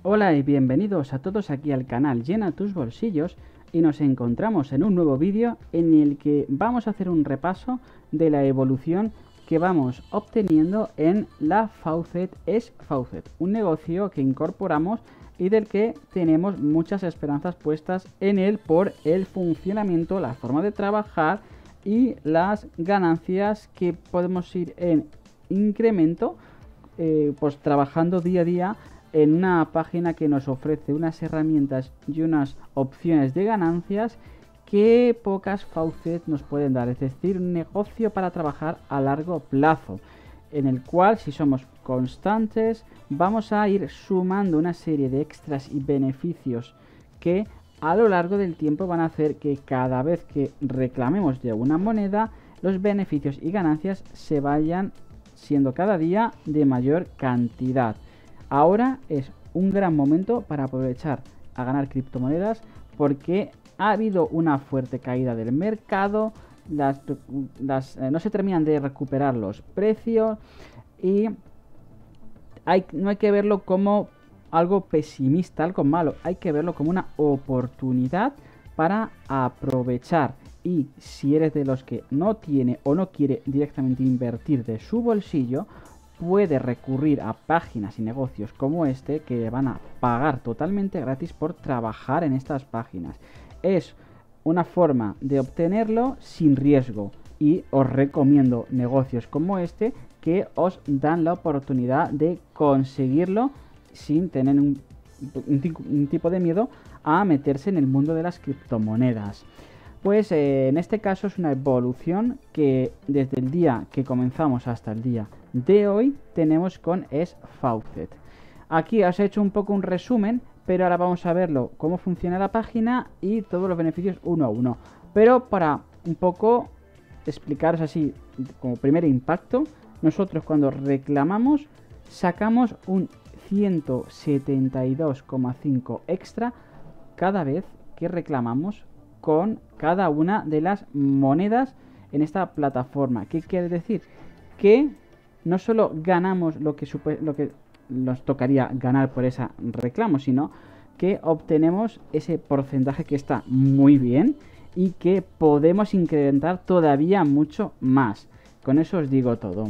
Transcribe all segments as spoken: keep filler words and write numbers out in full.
Hola y bienvenidos a todos aquí al canal Llena tus bolsillos y nos encontramos en un nuevo vídeo en el que vamos a hacer un repaso de la evolución que vamos obteniendo en la Faucet es Faucet, un negocio que incorporamos y del que tenemos muchas esperanzas puestas en él por el funcionamiento, la forma de trabajar y las ganancias que podemos ir en incremento eh, pues trabajando día a día en una página que nos ofrece unas herramientas y unas opciones de ganancias que pocas Faucet nos pueden dar, es decir, un negocio para trabajar a largo plazo, en el cual si somos constantes vamos a ir sumando una serie de extras y beneficios que a lo largo del tiempo van a hacer que cada vez que reclamemos de una moneda los beneficios y ganancias se vayan siendo cada día de mayor cantidad. Ahora es un gran momento para aprovechar a ganar criptomonedas porque ha habido una fuerte caída del mercado, las, las, eh, no se terminan de recuperar los precios y hay, no hay que verlo como algo pesimista, algo malo, hay que verlo como una oportunidad para aprovechar. Y si eres de los que no tiene o no quiere directamente invertir de su bolsillo, puede recurrir a páginas y negocios como este que van a pagar totalmente gratis por trabajar en estas páginas. Es una forma de obtenerlo sin riesgo y os recomiendo negocios como este que os dan la oportunidad de conseguirlo sin tener un, un, un tipo de miedo a meterse en el mundo de las criptomonedas. Pues eh, en este caso es una evolución que desde el día que comenzamos hasta el día de hoy tenemos con es Faucet. Aquí os he hecho un poco un resumen, pero ahora vamos a verlo cómo funciona la página y todos los beneficios uno a uno. Pero para un poco explicaros así como primer impacto, nosotros cuando reclamamos sacamos un ciento setenta y dos coma cinco extra cada vez que reclamamos con cada una de las monedas en esta plataforma. ¿Qué quiere decir? Que no solo ganamos lo que, lo que nos tocaría ganar por ese reclamo, sino que obtenemos ese porcentaje que está muy bien y que podemos incrementar todavía mucho más. Con eso os digo todo.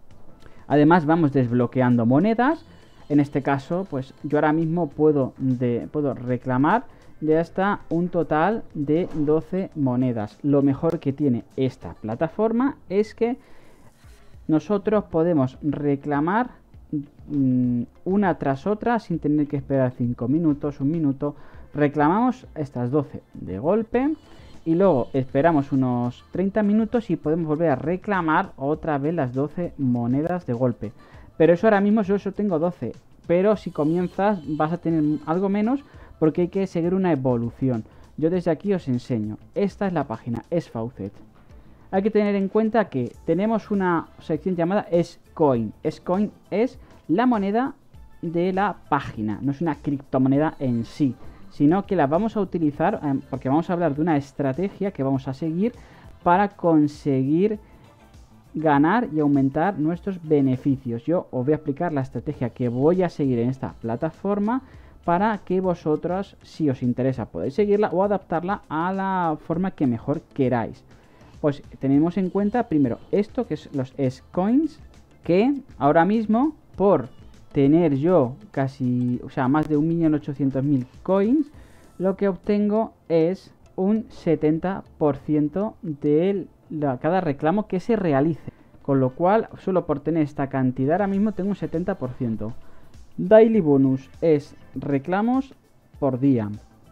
Además vamos desbloqueando monedas. En este caso, pues yo ahora mismo puedo, de, puedo reclamar de hasta un total de doce monedas. Lo mejor que tiene esta plataforma es que nosotros podemos reclamar mmm, una tras otra sin tener que esperar cinco minutos, un minuto. Reclamamos estas doce de golpe y luego esperamos unos treinta minutos y podemos volver a reclamar otra vez las doce monedas de golpe. Pero eso ahora mismo yo solo tengo doce, pero si comienzas vas a tener algo menos porque hay que seguir una evolución. Yo desde aquí os enseño. Esta es la página, es Faucet. Hay que tener en cuenta que tenemos una sección llamada S-Coin. S-Coin es la moneda de la página, no es una criptomoneda en sí, sino que la vamos a utilizar eh, porque vamos a hablar de una estrategia que vamos a seguir para conseguir ganar y aumentar nuestros beneficios. Yo os voy a explicar la estrategia que voy a seguir en esta plataforma para que vosotros, si os interesa, podéis seguirla o adaptarla a la forma que mejor queráis. Pues tenemos en cuenta primero esto, que es los S-Coins, que ahora mismo por tener yo casi, o sea, más de un millón ochocientos mil coins, lo que obtengo es un setenta por ciento de la, cada reclamo que se realice. Con lo cual, solo por tener esta cantidad ahora mismo tengo un setenta por ciento. Daily Bonus es reclamos por día.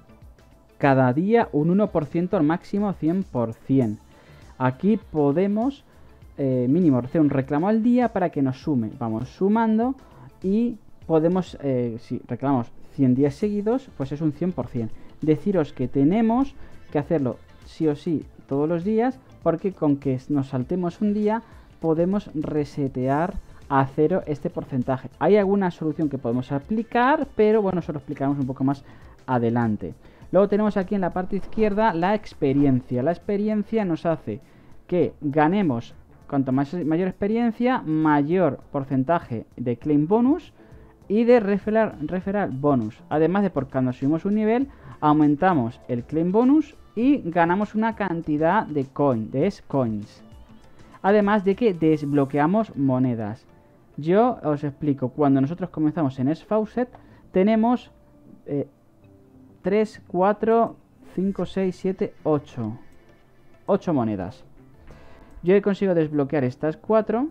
Cada día un uno por ciento al máximo cien por ciento. Aquí podemos eh, mínimo hacer un reclamo al día para que nos sume. Vamos sumando y podemos, eh, si reclamamos cien días seguidos, pues es un cien por ciento. Deciros que tenemos que hacerlo sí o sí todos los días porque con que nos saltemos un día podemos resetear a cero este porcentaje. Hay alguna solución que podemos aplicar, pero bueno, eso lo explicaremos un poco más adelante. Luego tenemos aquí en la parte izquierda la experiencia. La experiencia nos hace que ganemos, cuanto más mayor experiencia, mayor porcentaje de claim bonus y de referral, referral bonus. Además de por cuando subimos un nivel, aumentamos el claim bonus y ganamos una cantidad de coin, de S-Coins. Además de que desbloqueamos monedas. Yo os explico, cuando nosotros comenzamos en S-Faucet, tenemos eh, tres, cuatro, cinco, seis, siete, ocho. ocho monedas. Yo he conseguido desbloquear estas cuatro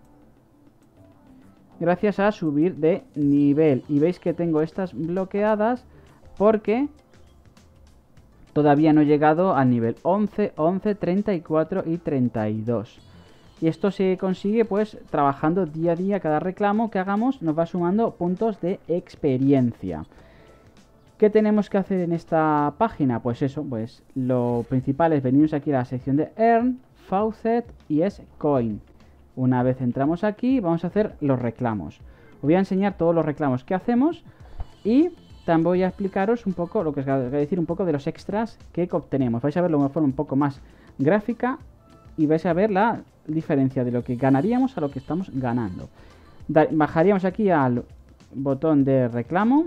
gracias a subir de nivel. Y veis que tengo estas bloqueadas porque todavía no he llegado al nivel once, once, treinta y cuatro y treinta y dos. Y esto se consigue pues trabajando día a día. Cada reclamo que hagamos nos va sumando puntos de experiencia. ¿Qué tenemos que hacer en esta página? Pues eso, pues lo principal es venirnos aquí a la sección de Earn, Faucet y S-Coin. Una vez entramos aquí, vamos a hacer los reclamos. Os voy a enseñar todos los reclamos que hacemos y también voy a explicaros un poco, lo que os voy a decir un poco de los extras que obtenemos. Vais a verlo de una forma un poco más gráfica y vais a ver la diferencia de lo que ganaríamos a lo que estamos ganando. Da, bajaríamos aquí al botón de reclamo.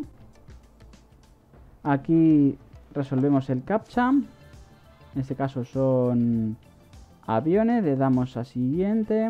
Aquí resolvemos el captcha. En este caso son aviones. Le damos a siguiente.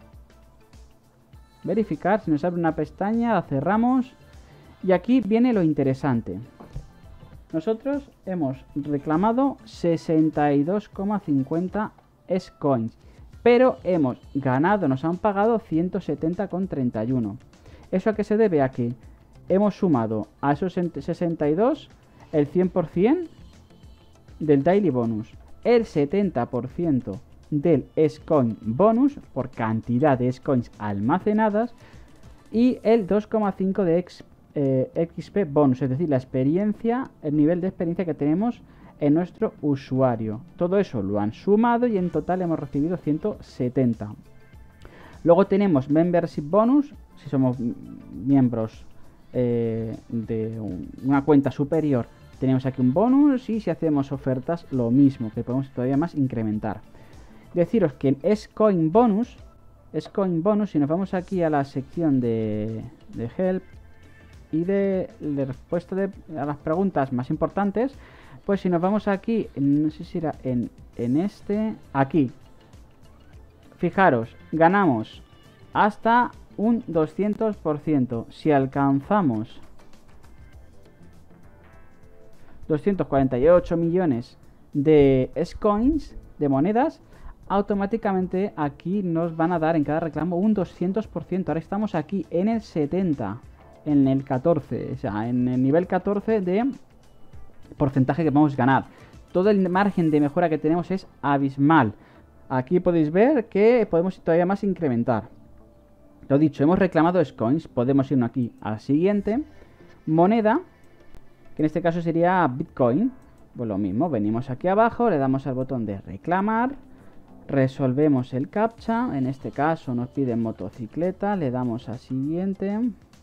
Verificar. Si nos abre una pestaña, la cerramos. Y aquí viene lo interesante. Nosotros hemos reclamado sesenta y dos coma cincuenta S-Coins. Pero hemos ganado, nos han pagado ciento setenta coma treinta y uno. ¿Eso a qué se debe? A que hemos sumado a esos sesenta y dos el cien por cien del Daily Bonus, el setenta por ciento del S-Coin Bonus por cantidad de S-Coins almacenadas y el dos coma cinco de X, eh, X P Bonus, es decir, la experiencia, el nivel de experiencia que tenemos en nuestro usuario. Todo eso lo han sumado y en total hemos recibido ciento setenta. Luego tenemos Membership Bonus, si somos miembros eh, de un, una cuenta superior, tenemos aquí un bonus y si hacemos ofertas lo mismo, que podemos todavía más incrementar. Deciros que en S-Coin Bonus, S-Coin Bonus, si nos vamos aquí a la sección de, de Help y de, de respuesta de, a las preguntas más importantes, pues si nos vamos aquí, no sé si era en, en este, aquí, fijaros, ganamos hasta un doscientos por ciento. Si alcanzamos doscientos cuarenta y ocho millones de S-Coins, de monedas, automáticamente aquí nos van a dar en cada reclamo un doscientos por ciento. Ahora estamos aquí en el setenta, en el catorce, o sea, en el nivel catorce de porcentaje que vamos a ganar. Todo el margen de mejora que tenemos es abismal. Aquí podéis ver que podemos todavía más incrementar. Lo dicho, hemos reclamado S-Coins. Podemos irnos aquí al siguiente. Moneda, que en este caso sería Bitcoin. Pues lo mismo, venimos aquí abajo, le damos al botón de reclamar. Resolvemos el captcha. En este caso nos piden motocicleta. Le damos a siguiente.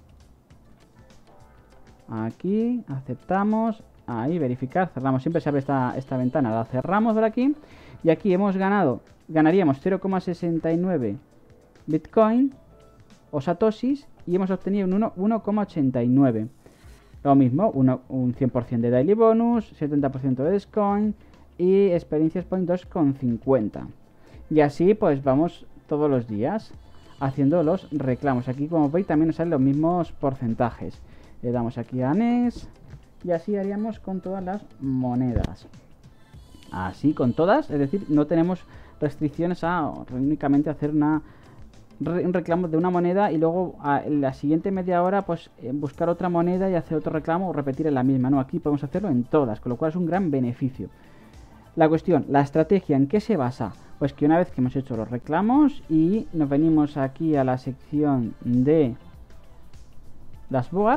Aquí, aceptamos. Ahí, verificar, cerramos. Siempre se abre esta, esta ventana, la cerramos por aquí. Y aquí hemos ganado, ganaríamos cero coma sesenta y nueve Bitcoin o Satoshis y hemos obtenido un uno coma ochenta y nueve. Lo mismo, uno, un cien por ciento de Daily Bonus, setenta por ciento de S-Coin y Experiencias Point dos coma cincuenta. Y así pues vamos todos los días haciendo los reclamos. Aquí como veis también nos salen los mismos porcentajes. Le damos aquí a Next. Y así haríamos con todas las monedas. Así con todas, es decir, no tenemos restricciones a únicamente hacer una, un reclamo de una moneda y luego a la siguiente media hora pues buscar otra moneda y hacer otro reclamo o repetir en la misma. No, aquí podemos hacerlo en todas, con lo cual es un gran beneficio. La cuestión, la estrategia, ¿en qué se basa? Pues que una vez que hemos hecho los reclamos y nos venimos aquí a la sección de Dashboard,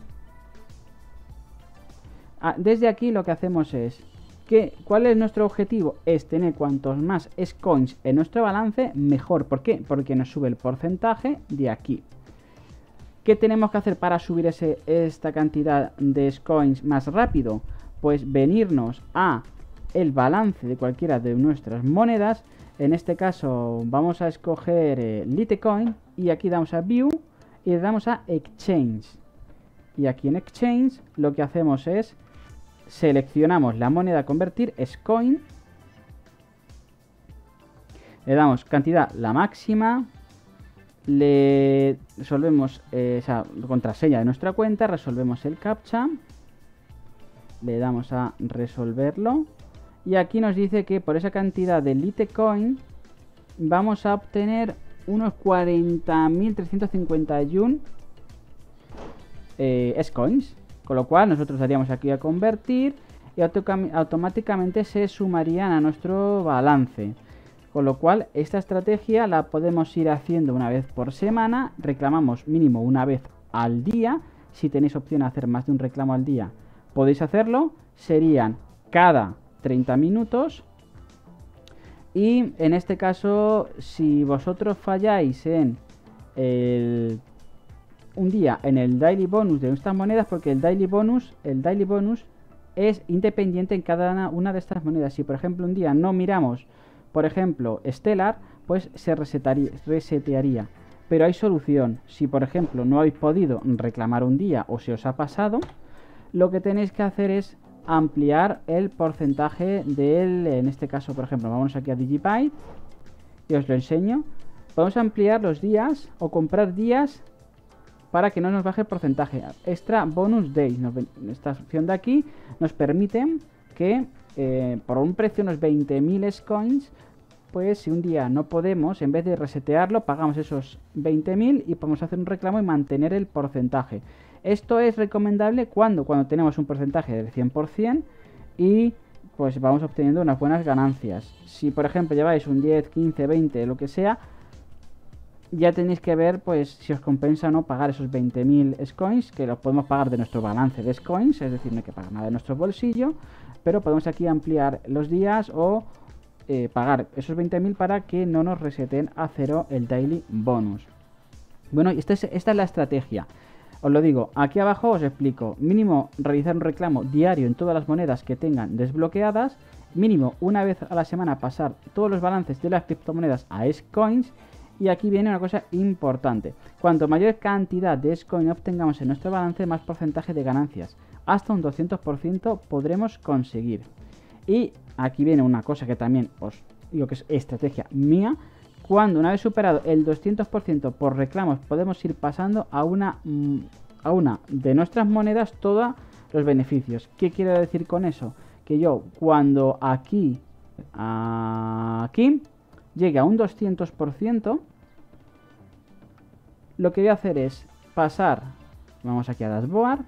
desde aquí lo que hacemos es que, ¿cuál es nuestro objetivo? Es tener cuantos más S-Coins en nuestro balance, mejor. ¿Por qué? Porque nos sube el porcentaje de aquí. ¿Qué tenemos que hacer para subir ese, esta cantidad de S-Coins más rápido? Pues venirnos a el balance de cualquiera de nuestras monedas. En este caso vamos a escoger eh, Litecoin y aquí damos a View y le damos a Exchange. y aquí en Exchange lo que hacemos es seleccionamos la moneda a convertir, es coin, le damos cantidad la máxima, le resolvemos eh, esa contraseña de nuestra cuenta, resolvemos el captcha, le damos a resolverlo y aquí nos dice que por esa cantidad de Litecoin vamos a obtener unos cuarenta mil trescientos cincuenta y uno eh, S-Coins, con lo cual nosotros daríamos aquí a convertir y automáticamente se sumarían a nuestro balance. Con lo cual esta estrategia la podemos ir haciendo una vez por semana, reclamamos mínimo una vez al día. Si tenéis opción a hacer más de un reclamo al día podéis hacerlo, serían cada treinta minutos. Y en este caso, si vosotros falláis en el, un día en el daily bonus de estas monedas, porque el daily bonus, el daily bonus es independiente en cada una de estas monedas. Si por ejemplo un día no miramos, por ejemplo, Stellar, pues se resetaría, resetearía. Pero hay solución. Si por ejemplo no habéis podido reclamar un día o se os ha pasado, lo que tenéis que hacer es ampliar el porcentaje del, en este caso por ejemplo, vamos aquí a Digibyte y os lo enseño. Podemos ampliar los días o comprar días para que no nos baje el porcentaje. Extra bonus days, esta opción de aquí nos permite que eh, por un precio unos veinte mil S-Coins, pues si un día no podemos, en vez de resetearlo, pagamos esos veinte mil y podemos hacer un reclamo y mantener el porcentaje. Esto es recomendable cuando, cuando tenemos un porcentaje del cien por cien y pues vamos obteniendo unas buenas ganancias. Si por ejemplo lleváis un diez, quince, veinte, lo que sea, ya tenéis que ver pues si os compensa o no pagar esos veinte mil S-Coins, que los podemos pagar de nuestro balance de S-Coins, es decir, no hay que pagar nada de nuestro bolsillo, pero podemos aquí ampliar los días o eh, pagar esos veinte mil para que no nos reseten a cero el daily bonus. Bueno, esta es, esta es la estrategia. Os lo digo, aquí abajo os explico, mínimo realizar un reclamo diario en todas las monedas que tengan desbloqueadas, mínimo una vez a la semana pasar todos los balances de las criptomonedas a S-Coins, y aquí viene una cosa importante, cuanto mayor cantidad de S-Coin obtengamos en nuestro balance, más porcentaje de ganancias, hasta un doscientos por ciento podremos conseguir. Y aquí viene una cosa que también os digo que es estrategia mía. Cuando una vez superado el doscientos por ciento por reclamos podemos ir pasando a una, a una de nuestras monedas todos los beneficios. ¿Qué quiero decir con eso? Que yo cuando aquí, aquí llegue a un doscientos por ciento, lo que voy a hacer es pasar, vamos aquí a Dashboard,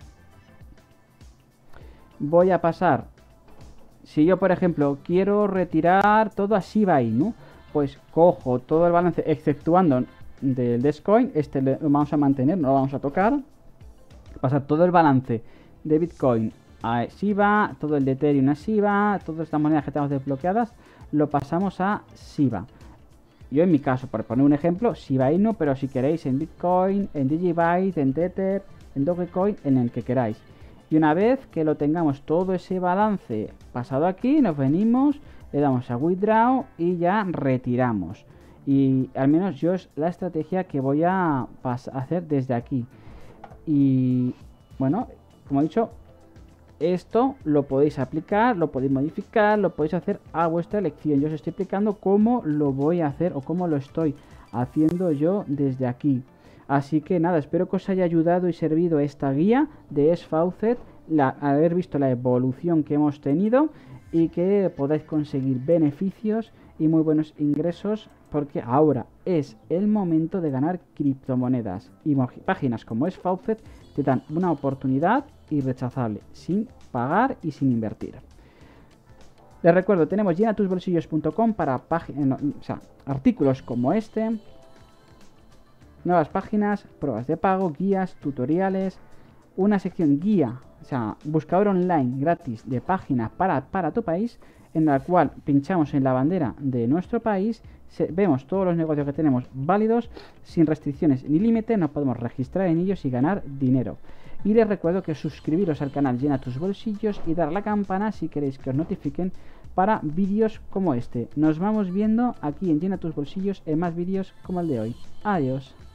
voy a pasar, si yo por ejemplo quiero retirar todo a Shiba Inu, pues cojo todo el balance exceptuando del Descoin, este lo vamos a mantener, no lo vamos a tocar, pasar todo el balance de Bitcoin a Shiba, todo el de Ethereum a Shiba, todas estas monedas que tenemos desbloqueadas, lo pasamos a Shiba. Yo en mi caso, por poner un ejemplo, Shiba Inu, pero si queréis en Bitcoin, en Digibyte, en Tether, en Dogecoin, en el que queráis. Y una vez que lo tengamos todo ese balance pasado aquí, nos venimos, le damos a Withdraw y ya retiramos. Y al menos yo es la estrategia que voy a hacer desde aquí. Y bueno, como he dicho, esto lo podéis aplicar, lo podéis modificar, lo podéis hacer a vuestra elección. Yo os estoy explicando cómo lo voy a hacer o cómo lo estoy haciendo yo desde aquí. Así que nada, espero que os haya ayudado y servido esta guía de S-Faucet, la, haber visto la evolución que hemos tenido y que podáis conseguir beneficios y muy buenos ingresos, porque ahora es el momento de ganar criptomonedas y páginas como S-Faucet te dan una oportunidad irrechazable, sin pagar y sin invertir. Les recuerdo, tenemos llena tus bolsillos punto com para páginas, o sea, artículos como este, nuevas páginas, pruebas de pago, guías, tutoriales, una sección guía, o sea, buscador online gratis de páginas para, para tu país, en la cual pinchamos en la bandera de nuestro país, se, vemos todos los negocios que tenemos válidos, sin restricciones ni límite, nos podemos registrar en ellos y ganar dinero. Y les recuerdo que suscribiros al canal Llena tus bolsillos y dar a la campana si queréis que os notifiquen para vídeos como este. Nos vamos viendo aquí en Llena tus bolsillos en más vídeos como el de hoy. Adiós.